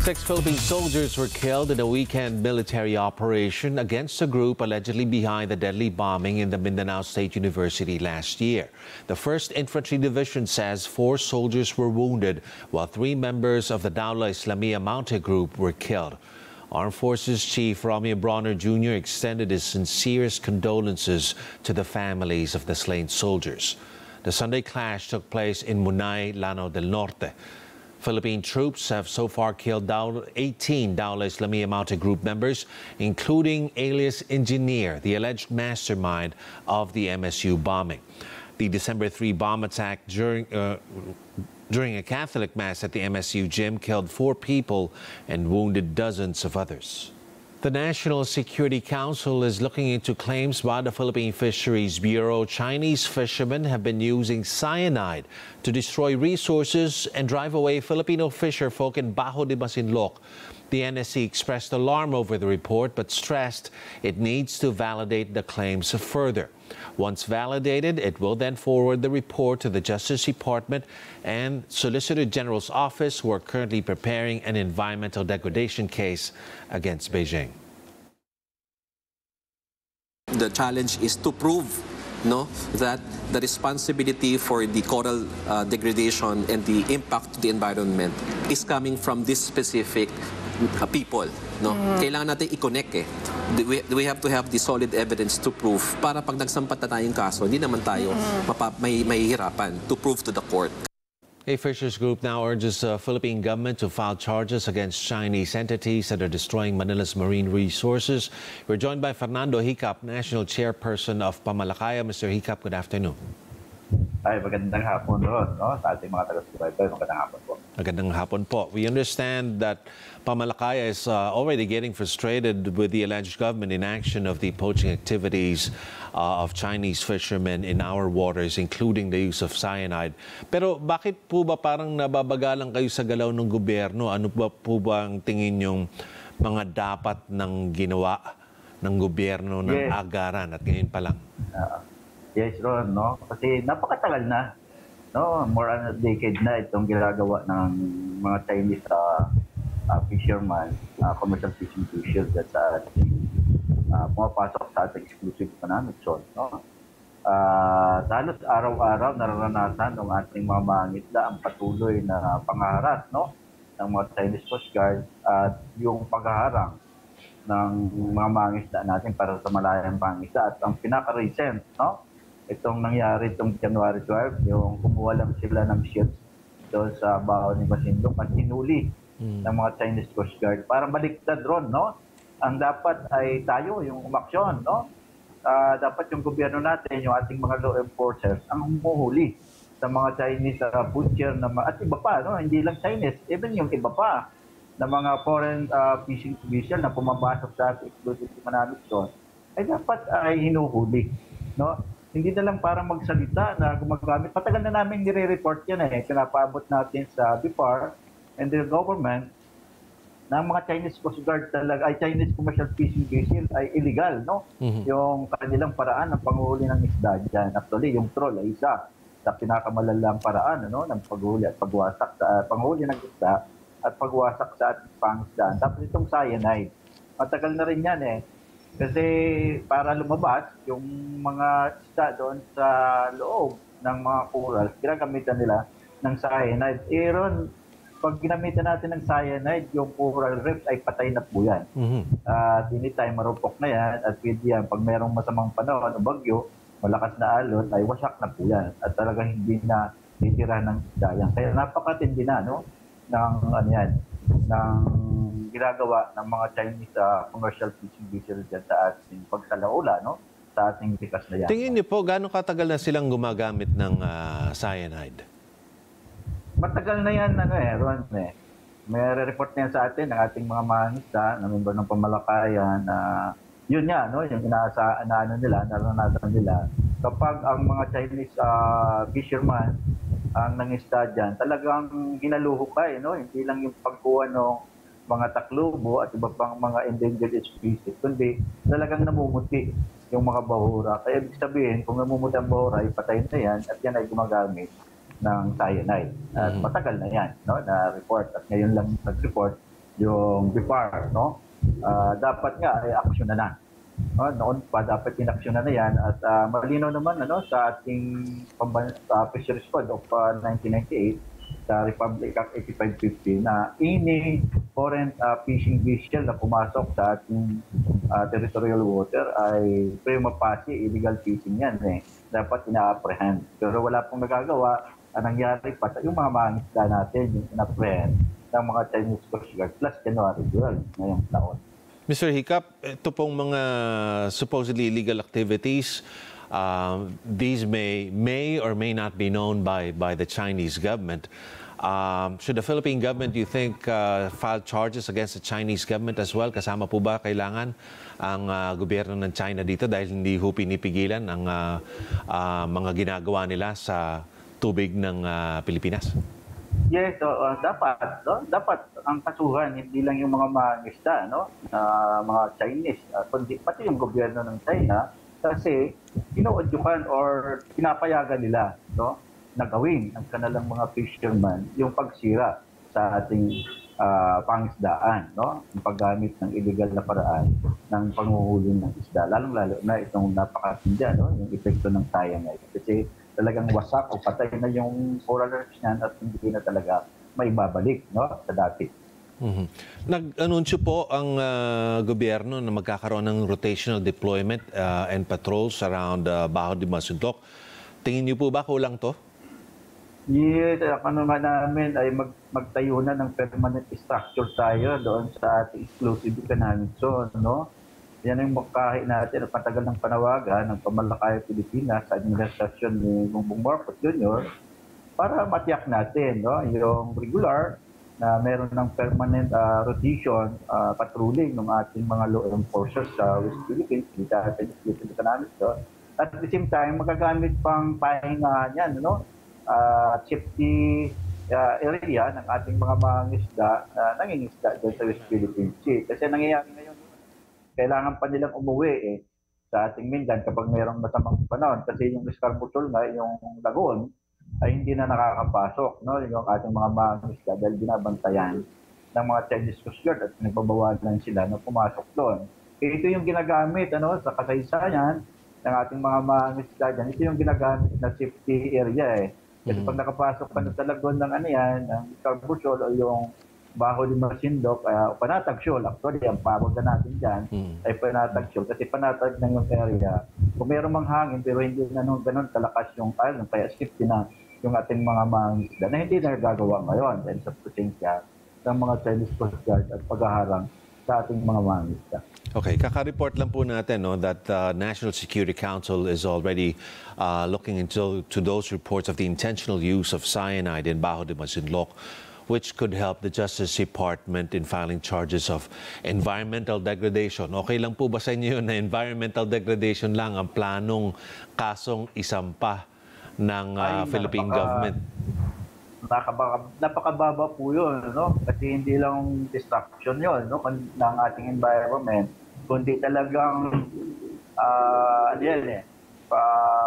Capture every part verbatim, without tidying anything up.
Six Philippine soldiers were killed in a weekend military operation against a group allegedly behind the deadly bombing in the Mindanao State University last year. The first Infantry Division says four soldiers were wounded, while three members of the Dawla Islamia Mounted Group were killed. Armed Forces Chief Romeo Bronner Junior extended his sincerest condolences to the families of the slain soldiers. The Sunday clash took place in Munay, Lanao del Norte. Philippine troops have so far killed eighteen Dawla Islamia Mounted Group members, including alias Engineer, the alleged mastermind of the M S U bombing. The December third bomb attack during, uh, during a Catholic Mass at the M S U gym killed four people and wounded dozens of others. The National Security Council is looking into claims by the Philippine Fisheries Bureau Chinese fishermen have been using cyanide to destroy resources and drive away Filipino fisherfolk in Bajo de Masinloc. The N S C expressed alarm over the report but stressed it needs to validate the claims further. Once validated, it will then forward the report to the Justice Department and Solicitor General's Office, who are currently preparing an environmental degradation case against Beijing. The challenge is to prove no, that the responsibility for the coral uh, degradation and the impact to the environment is coming from this specific uh, people. No? Mm. Kailangan natin i-connect eh. We, we have to have the solid evidence to prove para pag nagsampat na tayong kaso, hindi naman tayo mm. mapa, may, may hirapan to prove to the court. A Fishers Group now urges the Philippine government to file charges against Chinese entities that are destroying Manila's marine resources. We're joined by Fernando Hicap, National Chairperson of Pamalakaya. Mister Hicap, good afternoon. Ay, magandang hapon ron, no? Sa ating mga taga-subaybay, magandang hapon po. Magandang hapon po. We understand that Pamalakaya is uh, already getting frustrated with the alleged government inaction of the poaching activities uh, of Chinese fishermen in our waters, including the use of cyanide. Pero bakit po ba parang nababagalan kayo sa galaw ng gobyerno? Ano ba po ba ang tingin yung mga dapat ng ginawa ng gobyerno ng yes. agaran at ngayon pa lang? Uh, yes, Ron, no? Kasi napakatagal na. No, more than a decade na itong ginagawa ng mga Chinese uh, uh, fishermen, uh, commercial fishing vessels that sa ating uh, pumapasok sa ating exclusive economic zone. No? Uh, halos araw-araw nararanasan ng ating mga mangisda ang patuloy na pangaharas, no, ng mga Chinese Coast Guard at uh, yung paghaharang ng mga mangisda natin para sa malayang pangisda. At ang pinaka-recent, no, itong nangyari itong January twelfth, yung kumuha lang sila ng ships doon sa Bajo de Masinloc at hinuli mm. ng mga Chinese Coast Guard. Para baliktad ron, no? Ang dapat ay tayo, yung umaksyon, no? Uh, dapat yung gobyerno natin, yung ating mga law enforcers, ang humuhuli sa mga Chinese uh, butcher na, at iba pa, no? Hindi lang Chinese, even yung iba pa na mga foreign uh, fishing vessel na pumapasok sa ating exclusive economic zone, ay dapat ay hinuhuli, no? Hindi na lang para magsalita na gumagamit. Patagal na namin nire-report yan eh. Pinapaabot natin sa B I F A R and the government na mga Chinese Coast Guard talaga, ay Chinese commercial fishing vessel ay illegal, no? Mm-hmm. Yung kanilang paraan ng panghuli ng isda dyan. Actually, yung troll ay isa sa pinakamalalang paraan, ano, ng paghuli at pagwasak sa uh, panghuli ng isda at pagwasak sa ating pangisdaan. Tapos itong cyanide. Matagal na rin yan eh. Kasi para lumabas, yung mga isda doon sa loob ng mga corals, ginagamitan nila ng cyanide. Eh, Ron, pag ginamitan natin ng cyanide, yung coral reefs ay patay na po yan. Mm-hmm. At uh, anytime marupok na yan, at pwede yan, pag mayroong masamang panahon o bagyo, malakas na alon, ay wasak na po yan. At talagang hindi na titira ng isda yan. Kaya napakatindi na, no? Ng ano yan, ng ginagawa ng mga Chinese uh, commercial fishing vessels dyan sa ating pagsalaula, no? Sa ating likas na yan. Tingin niyo po, gano'ng katagal na silang gumagamit ng uh, cyanide? Matagal na yan, ano eh, Ron, eh. May report na yan sa atin ng ating mga mangisda na member ng Pamalakaya na yun nga, no? Yung inaasa na ano nila, naranasan nila. Kapag ang mga Chinese uh, fishermen ang nangisda dyan, talagang ginaluhukay, no? Hindi lang yung pagkuha ng mga taklubo at iba pang mga endangered species, kundi talagang namumuti yung mga bahura. Kaya ibig sabihin, kung namumuti ang bahura, ay patay na yan at yan ay gumagamit ng cyanide. At matagal na yan, no, na report. At ngayon lang nag-report yung B I F A R, no? Uh, dapat nga ay aksyon na na. No? Noon pa dapat inaksyon na na yan at uh, malinaw naman ano, sa ating uh, Fisheries Code of uh, nineteen ninety-eight sa Republic Act eighty-five fifty na any foreign uh, fishing vessel na pumasok sa ating uh, territorial water ay prima facie illegal fishing yan eh. Dapat ina-apprehend. Pero wala pong nagagawa. Ang nangyari pa yung mga mangisda natin, yung ina-apprehend ng mga Chinese Coast Guard plus January twelve ngayong taon. Mister Hiccup, ito pong mga supposedly illegal activities, uh, these may may or may not be known by by the Chinese government. Um, should the Philippine government, do you think, uh, file charges against the Chinese government as well? Kasama po ba kailangan ang uh, gobyerno ng China dito dahil hindi ho pinipigilan ang uh, uh, mga ginagawa nila sa tubig ng uh, Pilipinas? Yes, so, uh, dapat, no? Dapat ang kasuhan hindi lang yung mga mangisda, no? Uh, mga Chinese, uh, kundi pati yung gobyerno ng China kasi inuudyukan or pinapayagan nila, no? Na gawin ang kanilang mga fishermen yung pagsira sa ating uh, pangisdaan, no? Yung paggamit ng illegal na paraan ng panghuhuli ng isda, lalong-lalo na itong napakatindi, no? Yung epekto ng cyanide. Kasi talagang wasak o patay na yung coral reefs niyan at hindi na talaga may babalik, no, sa dati. Mm-hmm. Nag-anunsyo po ang uh, gobyerno na magkakaroon ng rotational deployment uh, and patrols around uh, Bajo de Masinloc. Tingin niyo po ba kulang to? Yes, ano nga namin ay mag magtayo na ng permanent structure tayo doon sa ating exclusive economic zone, no? Yan ang makahi natin at matagal ng panawagan ng Pamalakaya Pilipinas sa administrasyon ni Bongbong Marcos Junior para matiyak natin, no, yung regular na meron ng permanent uh, rotation, uh, patrolling ng ating mga law enforcers sa West Philippines, dito sa exclusive economic zone. At at the same time, magagamit pang pahinga niyan, no? Uh, safety uh, area ng ating mga mangisda na uh, nangingisda dyan sa West Philippine Sea. Kasi nangyayari ngayon, kailangan pa nilang umuwi eh, sa ating mainland kapag mayroong masamang panahon. Kasi yung Escarbutol na, yung lagoon, ay hindi na nakakapasok, no? Yung ating mga mangisda dahil binabantayan ng mga Chinese Coast Guard at nagbabawalan sila na pumasok doon. Eh, ito yung ginagamit ano, sa kasaysayan ng ating mga mangisda dyan. Ito yung ginagamit na safety area eh. Kasi pag nakapasok ka na sa lagoon ng ano yan, ng Escarbutol o yung Bajo de Masinloc, uh, Panatag Shoal, actually, ang pawag na natin dyan mm. ay Panatag Shoal. Kasi panatag na yung area. Kung mayroong mang hangin, pero hindi na nung ganun kalakas yung island, kaya safety na yung ating mga mangisda na hindi na gagawa ngayon dahil sa presensya ng mga Chinese Coast Guard at paghaharang sa ating mga mangisda. Okay, kaka-report lang po natin no, that uh, National Security Council is already uh, looking into to those reports of the intentional use of cyanide in Bajo de Masinloc, which could help the Justice Department in filing charges of environmental degradation. Okay lang po ba sa inyo na environmental degradation lang ang planong kasong isampa ng uh, Ay, Philippine napaka, government? Napaka, napakababa po yun, no? Kasi hindi lang destruction yun, no? Ng ating environment, kundi talagang uh, ano yan eh, pa,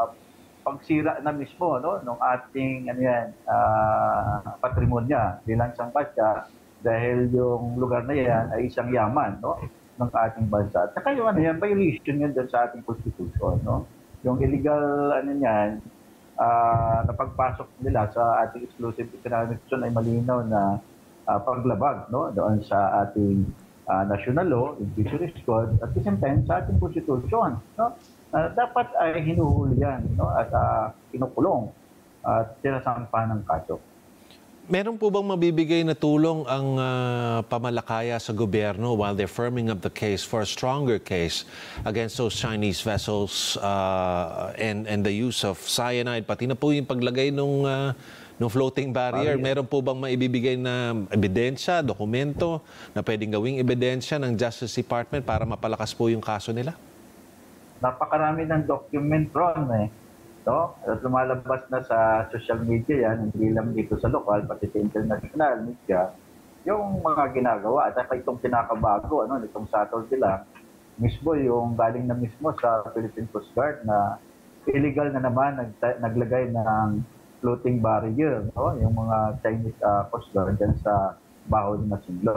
pagsira na mismo, no, ng ating ano yan, uh, patrimonya bilang isang bansa dahil yung lugar na yan ay isang yaman, no, ng ating bansa. At saka yung ano yan, violation yan dyan sa ating constitution, no. Yung illegal ano yan, uh, na pagpasok nila sa ating exclusive economic zone ay malinaw na uh, paglabag, no, doon sa ating uh, national law, yung Fisheries Code, at the same time sa ating constitution, no. Uh, dapat ay hinuhuli yan, no? At uh, kinukulong at sinasampa ng kaso. Meron po bang mabibigay na tulong ang uh, pamalakaya sa gobyerno while they're firming up the case for a stronger case against those Chinese vessels uh, and, and the use of cyanide, pati na po yung paglagay ng uh, ng floating barrier? Meron po bang maibibigay na ebidensya, dokumento na pwedeng gawing ebidensya ng Justice Department para mapalakas po yung kaso nila? Napakarami ng document ron eh. No? At lumalabas na sa social media yan, hindi lang dito sa lokal, pati sa international media, yung mga ginagawa. At saka itong pinakabago, ano, itong Saturday lang, mismo yung galing na mismo sa Philippine Coast Guard na illegal na naman nag naglagay ng floating barrier, no? Yung mga Chinese uh, Coast Guard dyan sa Bajo de Masinloc.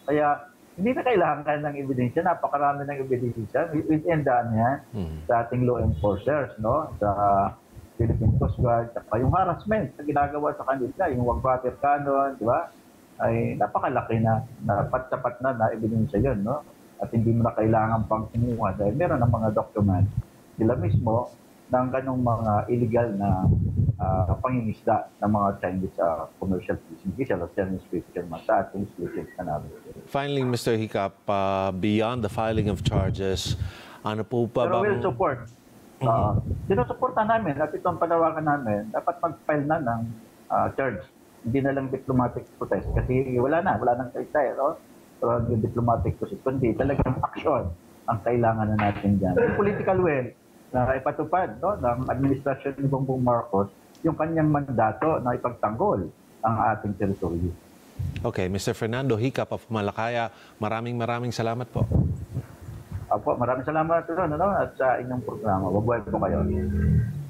Kaya hindi na kailangan ng ebidensya, napakarami ng ebidensya within the ano yan, Mhm. sa ating law enforcers, no? Sa Philippine Coast Guard, saka yung harassment na ginagawa sa kanila, yung wag-water cannon, di ba? Ay napakalaki na, dapat-sapat na na ebidensya yun, no? At hindi mo na kailangan pang kumuha dahil meron ng mga document sila mismo ng ganong mga illegal na uh, pangingisda ng mga Chinese uh, commercial fishing vessel o Chinese fishermen sa ating species na namin. Finally, Mister Hiccup, uh, beyond the filing of charges, ano po pa Pero bang... we'll support. Uh, sinusuporta namin at itong panawagan namin, dapat mag-file na ng uh, charge. Hindi na lang diplomatic protest kasi wala na, wala nang kaitay. No? So, yung diplomatic protest, kundi talagang action ang kailangan na natin dyan. Yung political will na ipatupad no, ng administrasyon ni Bongbong Marcos yung kanyang mandato na ipagtanggol ang ating teritoryo. Okay, Mister Fernando Hiccup of Malacaya, maraming maraming salamat po. Apo, maraming salamat ito, no, at sa inyong programa. Mabuhay po kayo.